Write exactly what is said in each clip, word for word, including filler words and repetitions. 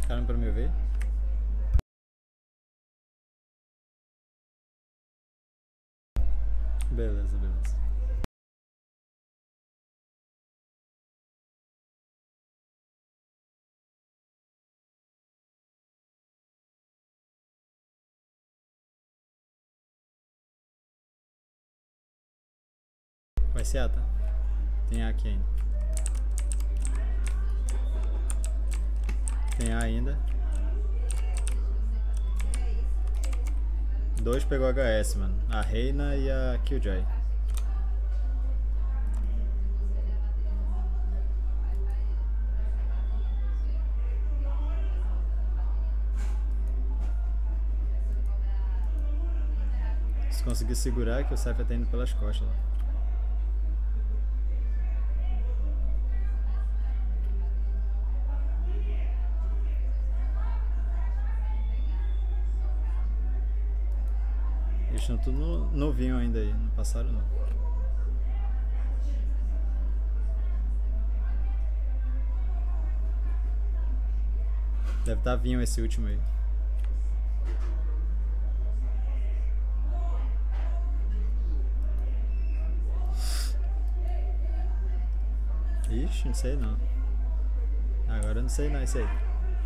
Caramba, pra me ver. Beleza, beleza. Vai ser ata. Tem A aqui ainda. Tem A ainda. Dois pegou H S, mano. A Reina e a Killjoy. Se conseguir segurar, que o Cypher tá indo pelas costas lá. Eles estão tudo no, novinho ainda aí, não passaram não. Deve estar vinho esse último aí. Ixi, não sei não. Agora eu não sei não, isso aí.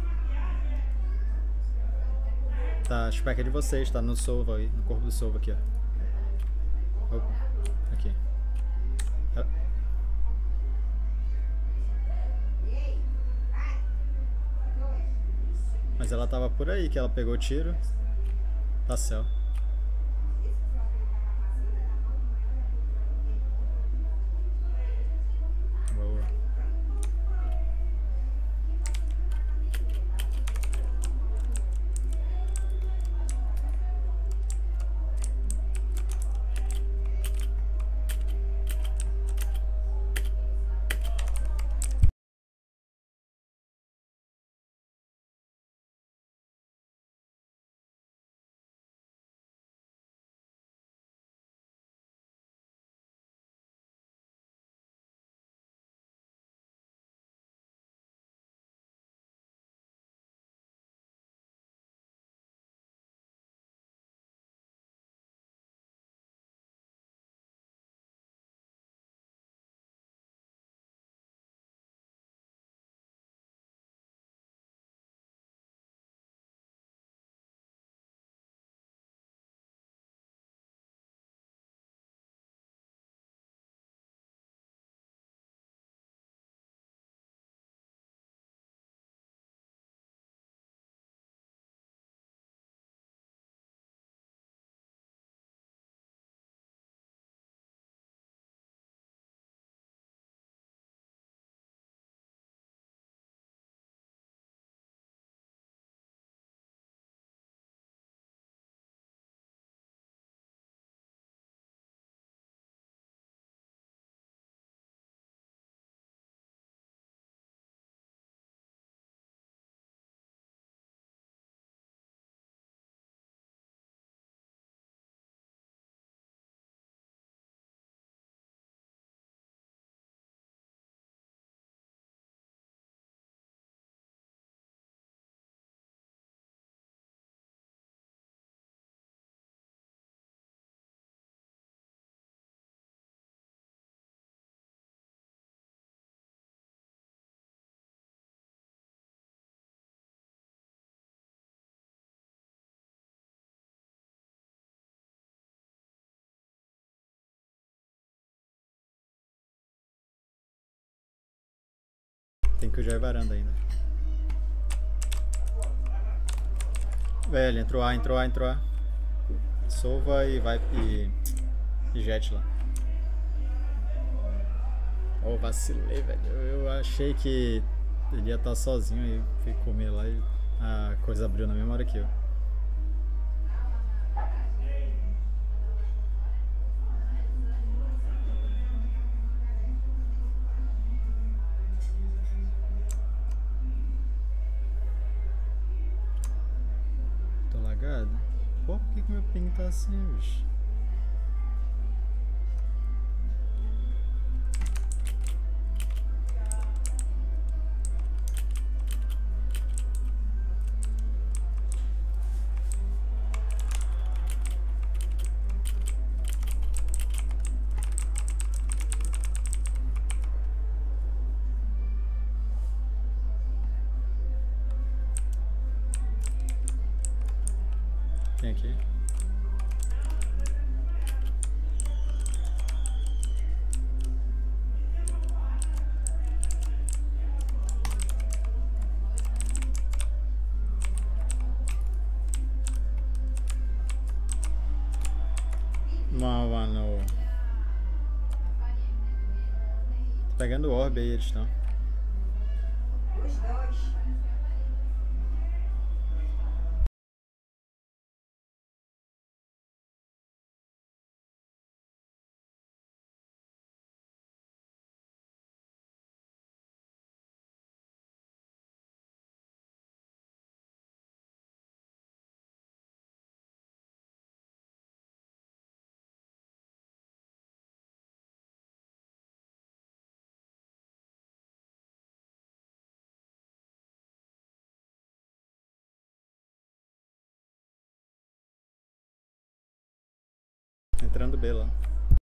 Tá, a spec é de vocês, tá no Sova aí, no corpo do Sova aqui, ó. Opa, aqui. Ah. Mas ela tava por aí, que ela pegou o tiro. Tá céu. Boa. Tem que o Joy varanda ainda. Velho, entrou A, entrou A, entrou A. Sova e vai e, e Jet lá. Oh, vacilei, velho. Eu, eu achei que ele ia estar sozinho e fui comer lá e a coisa abriu na mesma hora que eu. Tô lagado? Pô, por que, que meu ping tá assim, bicho? aqui. Mano, tô pegando o orbe aí, eles estão. Os dois. Entrando B lá.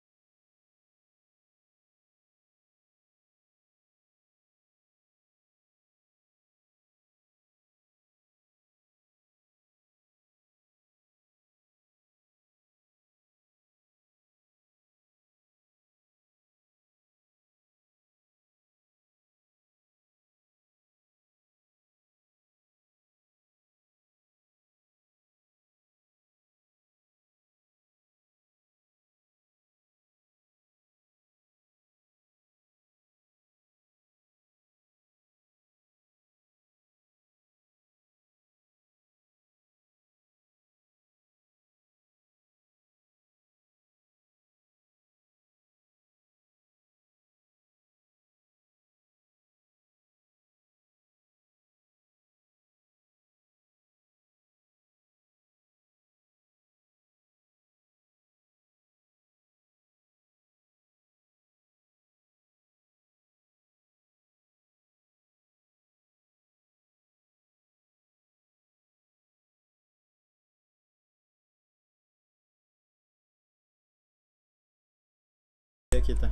Aqui, tá?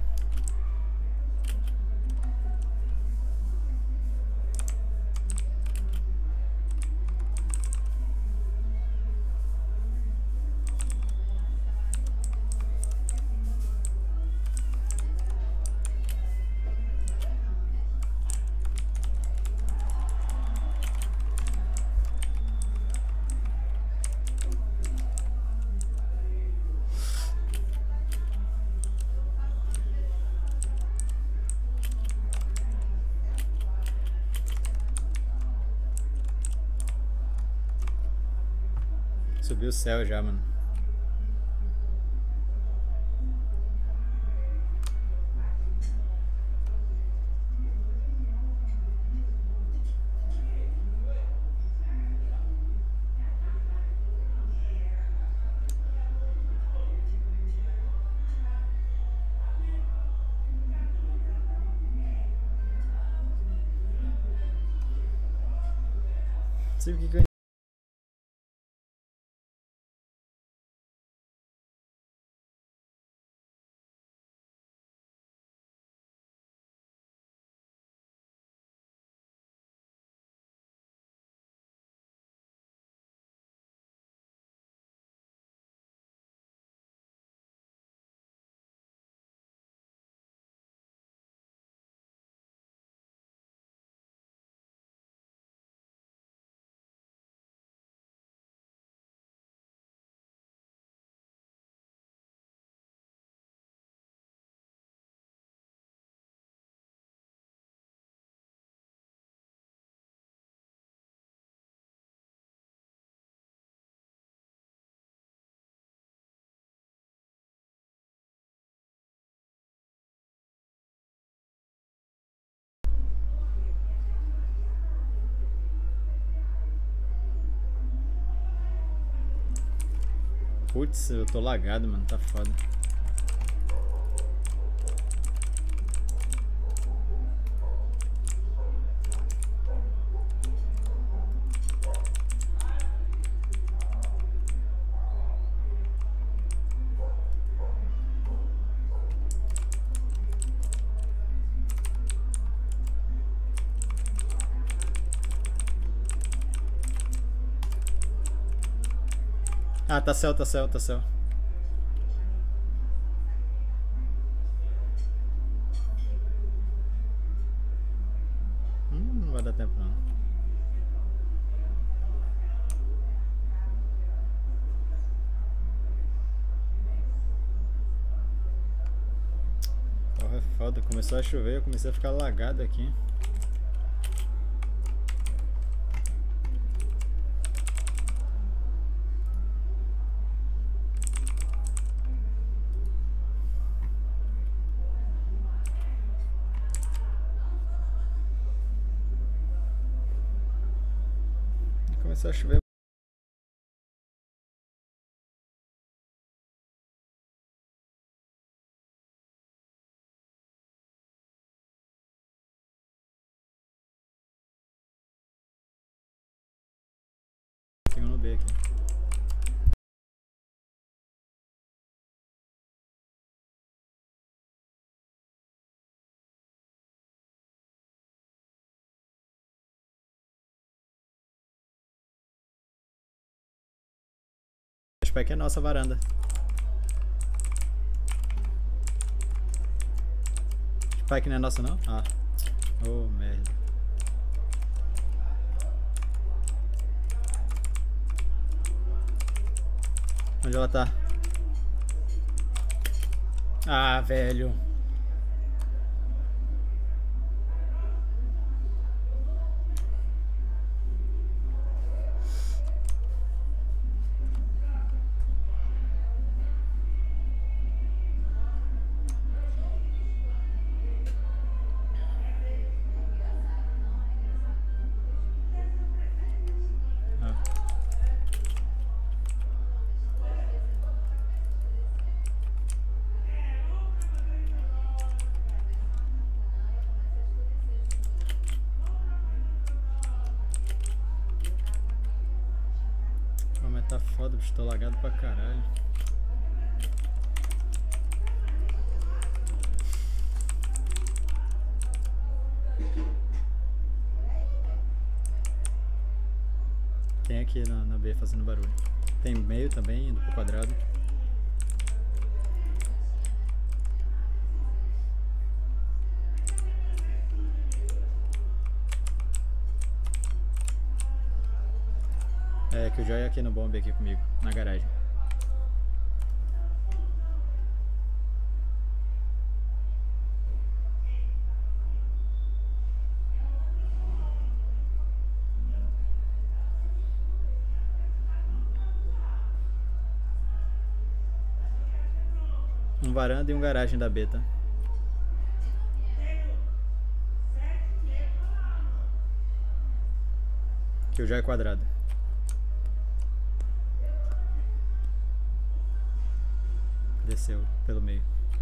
Subiu o céu já, mano. Não sei o que que Putz, eu tô lagado, mano. Tá foda. Ah, tá céu, tá céu, tá céu. Hum, não vai dar tempo não. Porra, é foda. Começou a chover, eu comecei a ficar lagado aqui. Começou a chover. Tem um no B aqui. A spec é nossa varanda. Spike não é nossa não? Ah. Oh, merda. Onde ela tá? Ah, velho. Tá foda, bicho, tô lagado pra caralho. Tem aqui na, na B fazendo barulho. Tem meio também, indo pro quadrado. É, que o Joy é aqui no bombe aqui comigo, na garagem. Um varanda e um garagem da B, tá? Que o Joy é quadrado. Desceu pelo meio.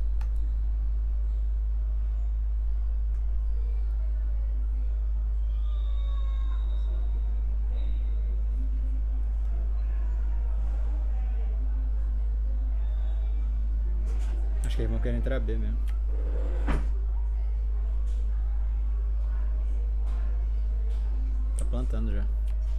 Acho que eles vão querer entrar B mesmo. Tá plantando já.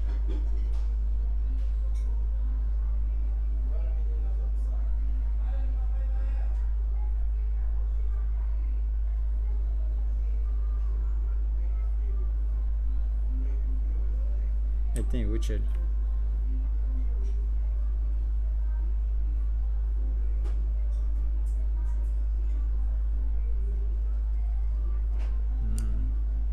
Ele tem ult ali. Hum.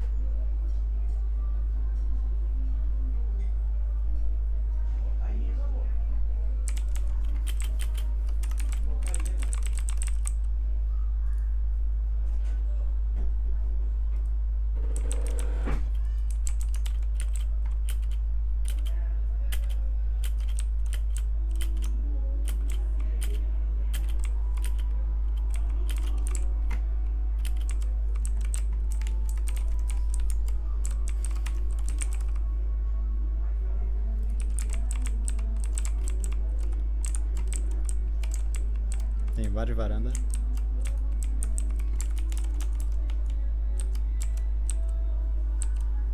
Tem várias varandas.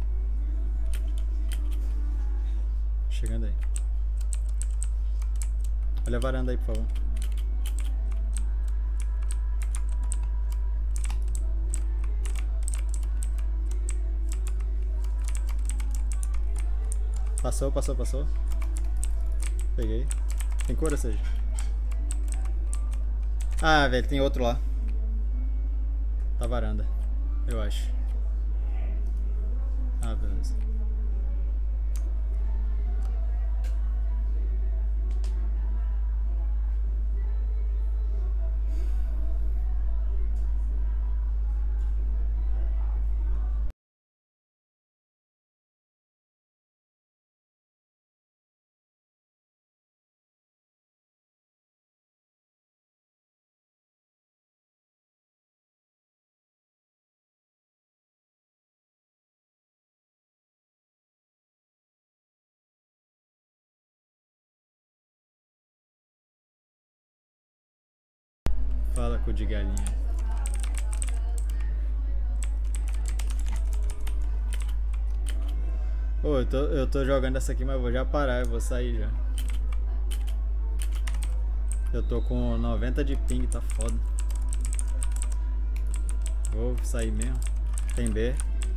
Chegando aí. Olha a varanda aí, por favor. Passou, passou, passou. Peguei. Tem cura, seja? Ah, velho, tem outro lá. Tá varanda, eu acho. Ah, beleza. Fala com o de galinha. Ô, oh, eu, tô, eu tô jogando essa aqui, mas eu vou já parar, eu vou sair já. Eu tô com noventa de ping, tá foda. Vou sair mesmo. Tem B.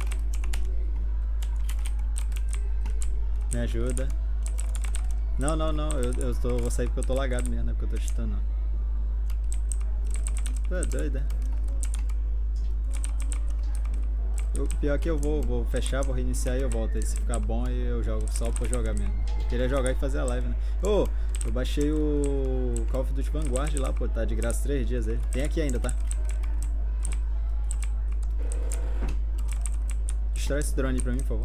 Me ajuda. Não, não, não. Eu, eu tô, vou sair porque eu tô lagado mesmo, não é porque eu tô chutando não. Tu é doido, é? O pior que eu vou, vou fechar, vou reiniciar e eu volto. Aí se ficar bom aí eu jogo só pra jogar mesmo. Eu queria jogar e fazer a live, né? Ô, oh, eu baixei o Call of Duty Vanguard lá, pô. Tá de graça três dias aí. Tem aqui ainda, tá? Destrói esse drone aí pra mim, por favor.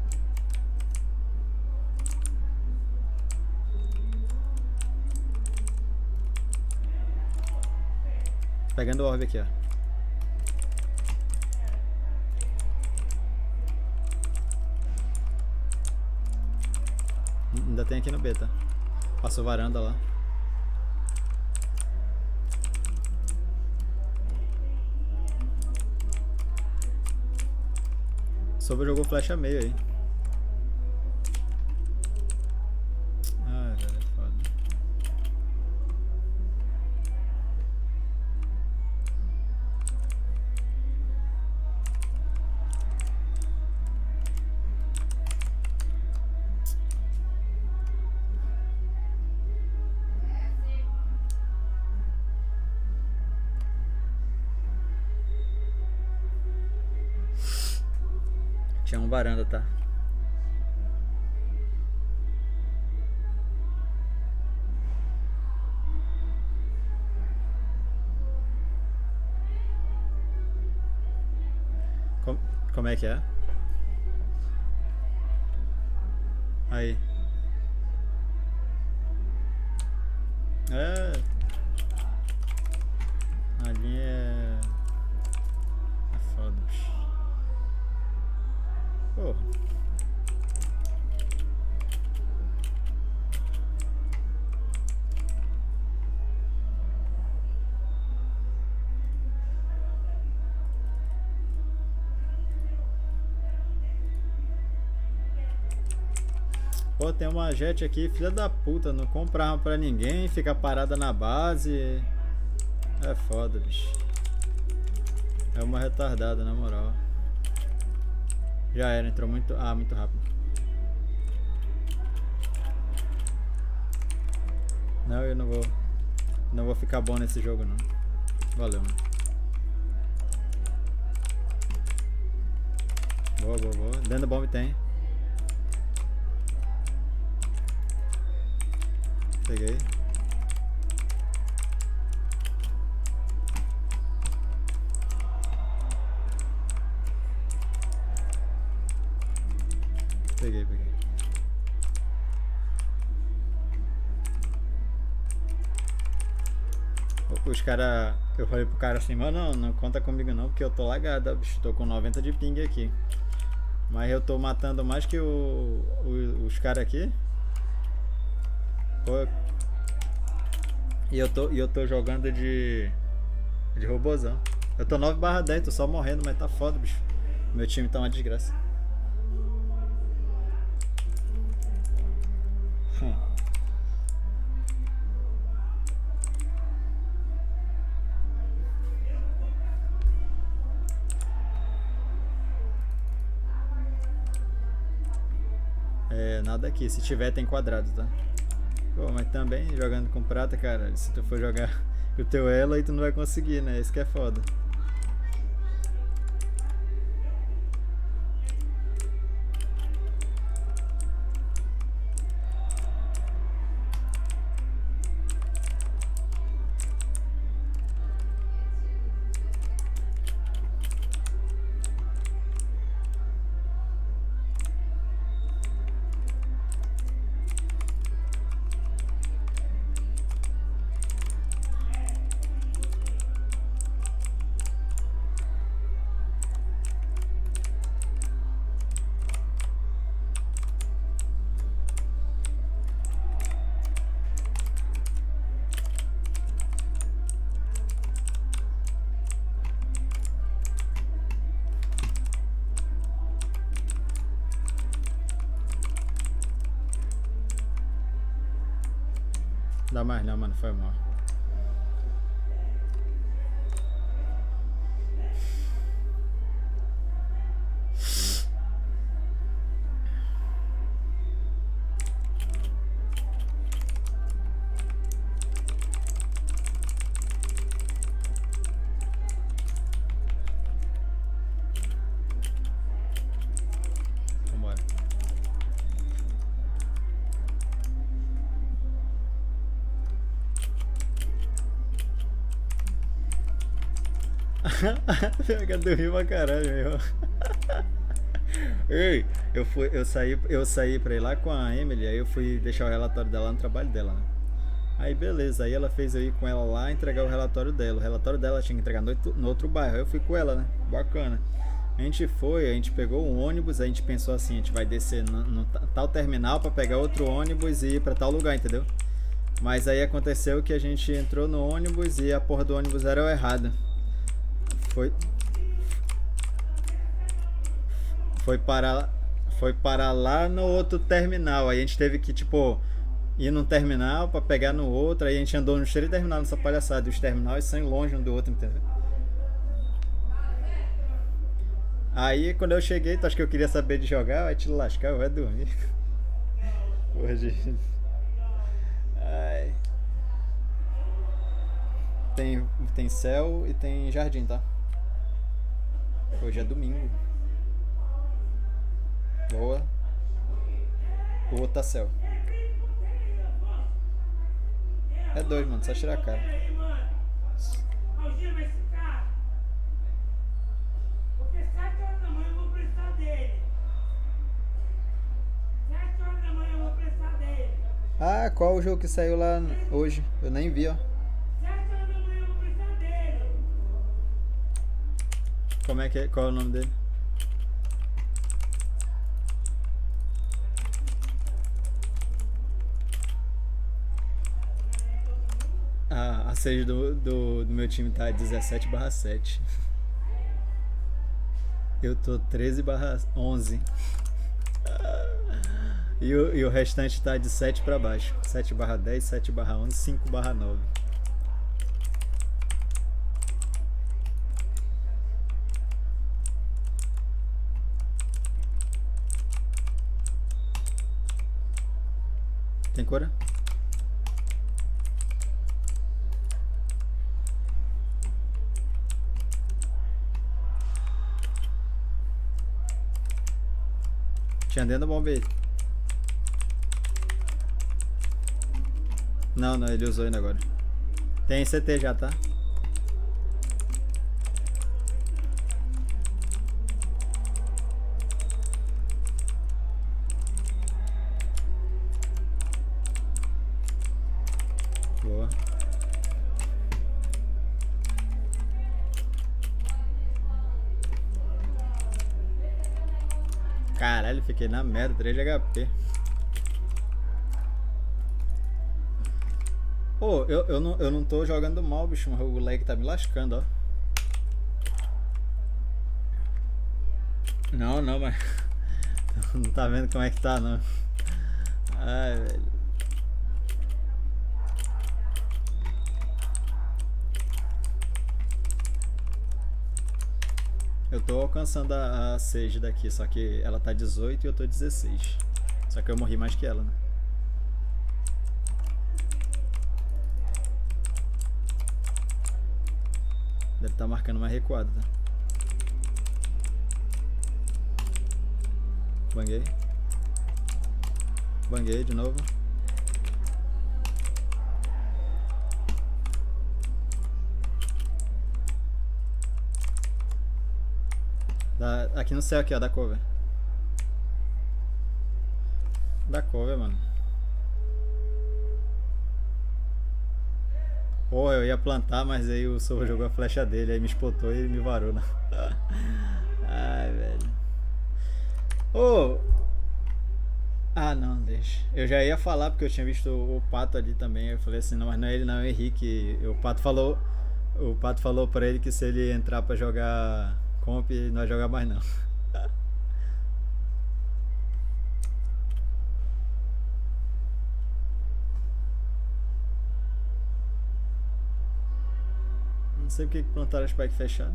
Pegando o orbe aqui, ó. Ainda tem aqui no B, tá? Passou varanda lá. Soba jogou flecha meio aí. Ai, velho, é foda. Tinha um varanda, tá? Como, como é que é? Aí. É. Ali é... É foda, bicho. Porra. Pô, tem uma jet aqui, filha da puta, não compra arma pra ninguém, fica parada na base. É foda, bicho. É uma retardada, na moral. Já era, entrou muito... Ah, muito rápido. Não, eu não vou... Não vou ficar bom nesse jogo, não. Valeu, mano. Boa, boa, boa. Dentro da bomba tem. Peguei. Peguei, peguei. Os caras... Eu falei pro cara assim, mano, não, não conta comigo não, porque eu tô lagado, bicho. Tô com noventa de ping aqui. Mas eu tô matando mais que o, o, os caras aqui. Pô. E eu tô, e eu tô jogando de... De robozão. Eu tô nove barra dez, tô só morrendo, mas tá foda, bicho. Meu time tá uma desgraça. Hum. É, nada aqui. Se tiver, tem quadrado, tá? Pô, mas também jogando com prata, cara, se tu for jogar o teu elo aí tu não vai conseguir, né? Isso que é foda. Dá mais não, mano, foi mal. Vambora. Eu dormi pra caralho, meu. Ei, eu, fui, eu, saí, eu saí pra ir lá com a Emily, aí eu fui deixar o relatório dela no trabalho dela, né? Aí beleza, aí ela fez eu ir com ela lá entregar o relatório dela. O relatório dela tinha que entregar no, no outro bairro, aí eu fui com ela, né? Bacana. A gente foi, a gente pegou um ônibus, a gente pensou assim, a gente vai descer no, no tal terminal pra pegar outro ônibus e ir pra tal lugar, entendeu? Mas aí aconteceu que a gente entrou no ônibus e a porra do ônibus era errada. Foi Foi parar Foi parar lá no outro terminal. Aí a gente teve que, tipo, ir num terminal pra pegar no outro. Aí a gente andou nos três terminais nessa palhaçada. E os terminais são longe um do outro, entendeu? Aí quando eu cheguei, tu acha que eu queria saber de jogar? Vai te lascar, vai dormir. Porra de... Ai. Tem, tem céu e tem jardim, tá? Hoje é domingo. Boa. O outro tá céu. É dois, mano. Só tirar a cara. Porque sete horas da manhã eu vou precisar dele. sete horas da manhã eu vou precisar dele. Ah, qual o jogo que saiu lá hoje? Eu nem vi, ó. sete horas da manhã eu vou precisar dele. Como é que é? Qual é o nome dele? Ah, a sede do, do, do meu time tá dezessete barra sete. Eu tô treze barra onze. E o, e o restante tá de sete pra baixo. sete barra dez, sete barra onze, cinco barra nove. Tem cura? Tinha dentro do bombeiro. Não, não, ele usou ainda agora. Tem C T já, tá? Boa. Caralho, fiquei na merda, três de H P. Pô, oh, eu, eu, não, eu não tô jogando mal, bicho, mas o lag tá me lascando, ó. Não, não, mas... não tá vendo como é que tá, não. Ai, velho. Eu tô alcançando a, a Sage daqui, só que ela tá dezoito e eu tô dezesseis. Só que eu morri mais que ela, né? Deve estar marcando mais recuado, tá? Banguei. Banguei de novo. Dá, aqui no céu, aqui, ó, da cover. Da cover, mano. Porra, eu ia plantar, mas aí o Sova jogou a flecha dele, aí me espotou e me varou, né? Ai, velho. Ô! Oh. Ah, não, deixa. Eu já ia falar porque eu tinha visto o Pato ali também. Eu falei assim, não, mas não é ele não, é o Henrique. O Pato falou, o Pato falou pra ele que se ele entrar pra jogar comp, não vai jogar mais não. Não sei porque que plantaram o spike fechado.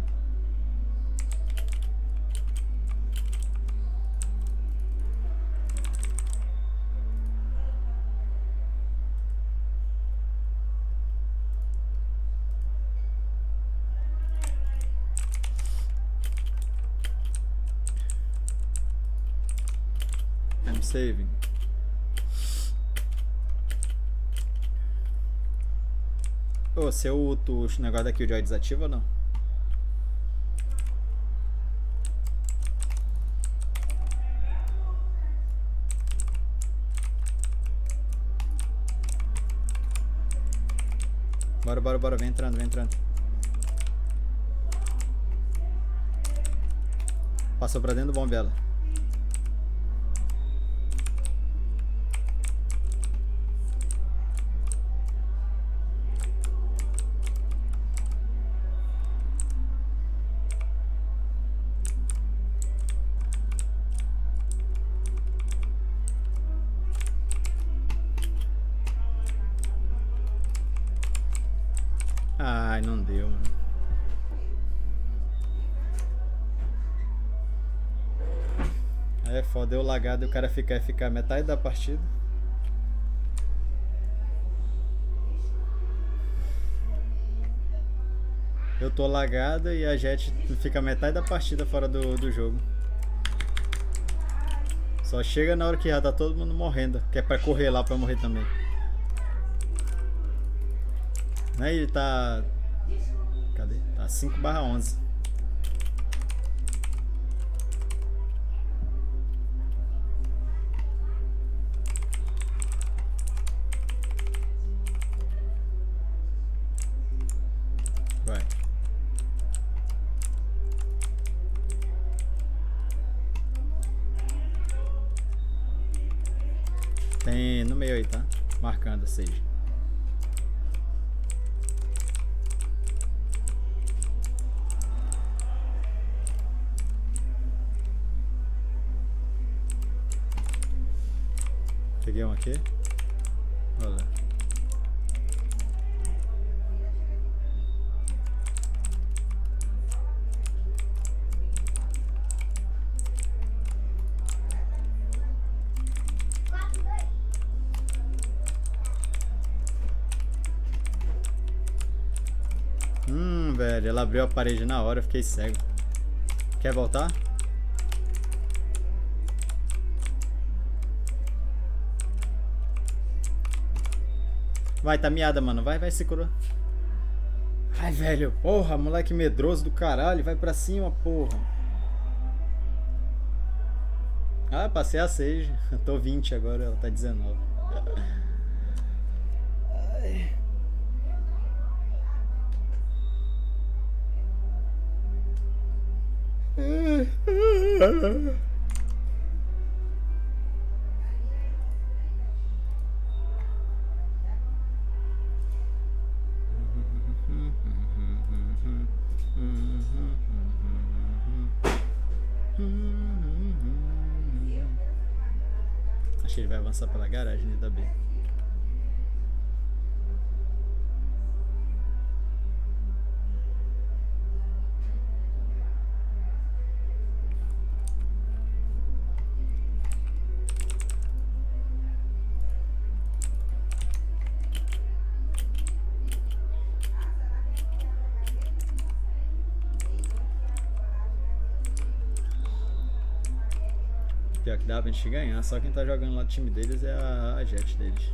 I'm saving. Ô, oh, seu o negócio da Killjoy desativa ou não? Bora, bora, bora, vem entrando, vem entrando. Passou pra dentro do bombe ela. Ai, não deu, mano. Aí é foda, eu lagado e o cara ficar, ficar metade da partida. Eu tô lagado e a Jet fica metade da partida fora do, do jogo. Só chega na hora que já tá todo mundo morrendo, que é pra correr lá pra morrer também. Né? Ele tá... Cadê? Tá cinco barra onze. Vai. Tem no meio aí, tá? Marcando seis. Peguei um aqui. Olha. Hum, velho, ela abriu a parede na hora, eu fiquei cego. Quer voltar? Vai, tá miada, mano. Vai, vai, se curou. Ai, velho. Porra, moleque medroso do caralho. Vai pra cima, porra. Ah, passei a seis. Eu tô vinte agora, ela tá dezenove. Ai. Acho que ele vai avançar pela garagem da B. Pior que dá pra gente ganhar, só quem tá jogando lá no time deles é a, a jet deles.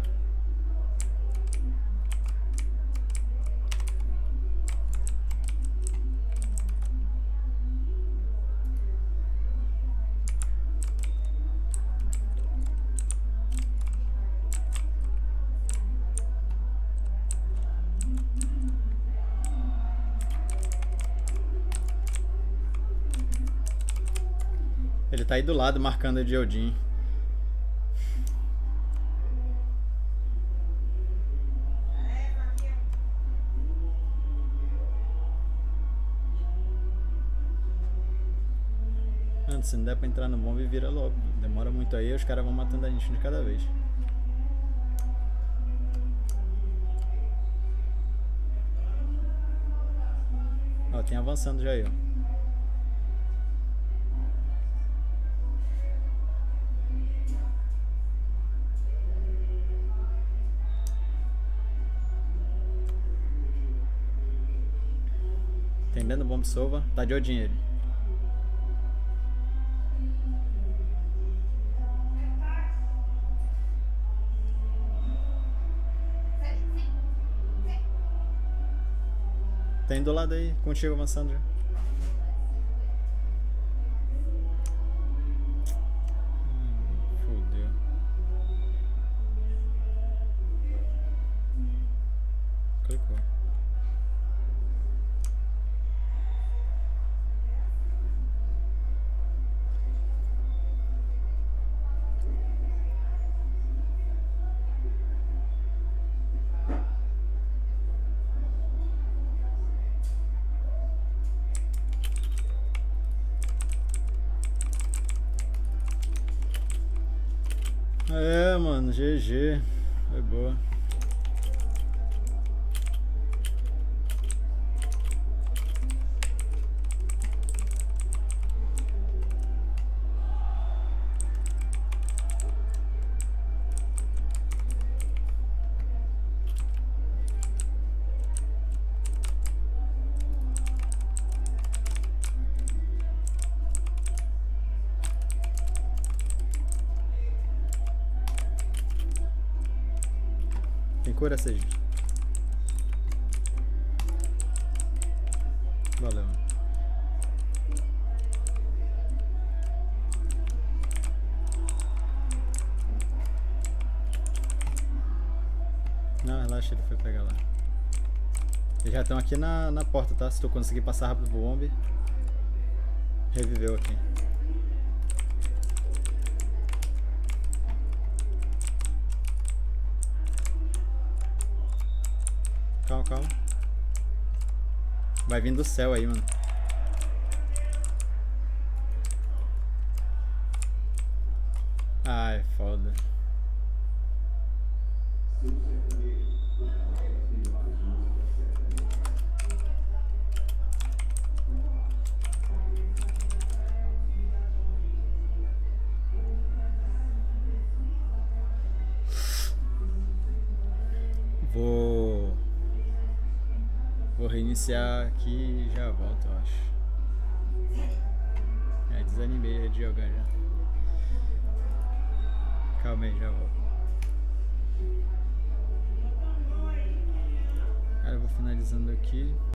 Ele tá aí do lado marcando o de Odin. Mano, se não der pra entrar no bombe, vira logo. Demora muito aí, os caras vão matando a gente de cada vez. Ó, tem avançando já aí, ó. Tem dentro do bomb sova, tá de Odin ele. Tem do lado aí, contigo avançando já. Hum, fodeu. Clicou. É, mano, G G. Foi boa. Tem cura, Sage. Valeu. Não, relaxa, ele foi pegar lá. Eles já estão aqui na, na porta, tá? Se tu conseguir passar rápido pro bombe. Reviveu aqui. Calma, calma. Vai vir do céu aí, mano. Ai, foda. Vou... Vou reiniciar aqui e já volto, eu acho. É, desanimei de jogar já. Calma aí, já volto. Cara, eu vou finalizando aqui.